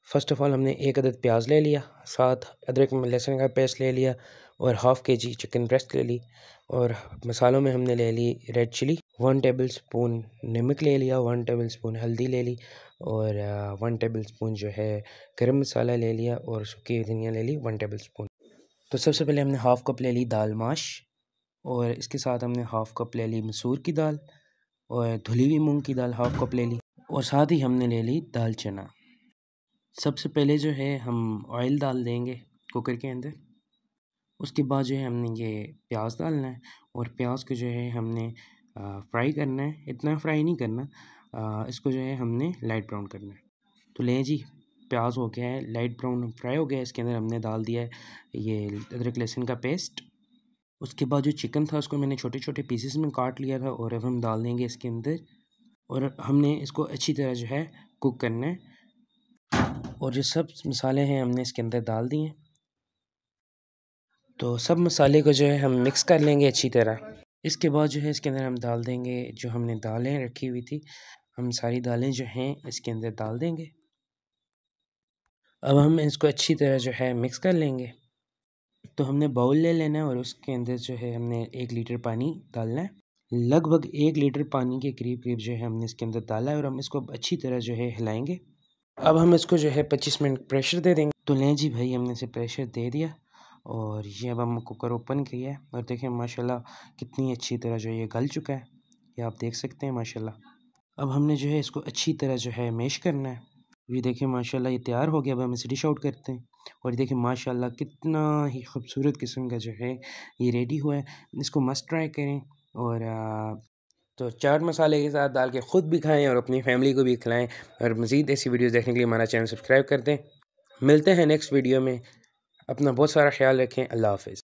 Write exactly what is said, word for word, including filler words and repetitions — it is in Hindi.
फ़र्स्ट ऑफ़ ऑल हमने एक अदद प्याज ले लिया, साथ अदरक लहसुन का पेस्ट ले लिया और हाफ़ के जी चिकन ब्रेस्ट ले ली। और मसालों में हमने ले ली red chilli, one tablespoon नमक ले लिया, वन टेबल स्पून हल्दी ले ली और वन टेबल स्पून जो है गरम मसाला ले लिया और सूखी धनिया ले ली वन टेबल स्पून। तो सबसे पहले हमने हाफ़ कप ले ली दाल माश और इसके साथ हमने हाफ़ कप ले ली मसूर की दाल और धुली हुई मूंग की दाल हाफ़ कप ले ली और साथ ही हमने ले ली दाल चना। सबसे पहले जो है हम ऑयल डाल देंगे कुकर के अंदर। उसके बाद जो है हमने ये प्याज डालना है और प्याज को जो है हमने फ्राई करना है, इतना फ्राई नहीं करना, आ, इसको जो है हमने लाइट ब्राउन करना है। तो लें जी, प्याज हो गया है लाइट ब्राउन फ्राई हो गया है। इसके अंदर हमने डाल दिया है ये अदरक लहसुन का पेस्ट। उसके बाद जो चिकन था उसको मैंने छोटे छोटे पीसेस में काट लिया था और अब हम डाल देंगे इसके अंदर और हमने इसको अच्छी तरह जो है कुक करना है। और जो सब मसाले हैं हमने इसके अंदर डाल दिए। तो सब मसाले को जो है हम मिक्स कर लेंगे अच्छी तरह। इसके बाद जो है इसके अंदर हम डाल देंगे जो हमने दालें रखी हुई थी, हम सारी दालें जो हैं इसके अंदर डाल देंगे। अब हम इसको अच्छी तरह जो है मिक्स कर लेंगे। तो हमने बाउल ले लेना है और उसके अंदर जो है हमने एक लीटर पानी डालना है। लगभग एक लीटर पानी के करीब करीब जो है हमने इसके अंदर डाला है और हम इसको अच्छी तरह जो है हिलाएंगे। अब हम इसको जो है पच्चीस मिनट प्रेशर दे देंगे। तो लें जी भाई, हमने इसे प्रेशर दे दिया और ये अब हम कुकर ओपन किया है और देखें माशाल्लाह कितनी अच्छी तरह जो ये गल चुका है, ये आप देख सकते हैं माशाल्लाह। अब हमने जो है इसको अच्छी तरह जो है मैश करना है। ये देखें माशाल्लाह ये तैयार हो गया। अब हम इसे डिश आउट करते हैं और देखें माशाल्लाह कितना ही खूबसूरत किस्म का जो है ये रेडी हुआ है। इसको मस्ट ट्राई करें और आ, तो चाट मसाले के साथ डाल के ख़ुद भी खाएं और अपनी फैमिली को भी खिलाएं। और मज़ीद ऐसी वीडियोस देखने के लिए हमारा चैनल सब्सक्राइब कर दें। मिलते हैं नेक्स्ट वीडियो में। अपना बहुत सारा ख्याल रखें। अल्लाह हाफ़िज़।